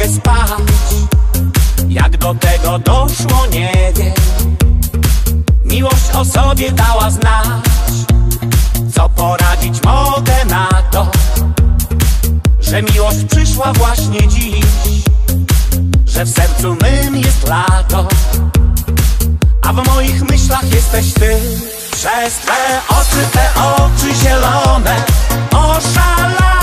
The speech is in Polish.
mogę spać. Jak do tego doszło, nie wiem. Miłość o sobie dała znać. Co poradzić mogę na to, że miłość przyszła właśnie dziś, że w sercu mym jest lato, a w moich myślach jesteś ty. Przez te oczy zielone oszalałem.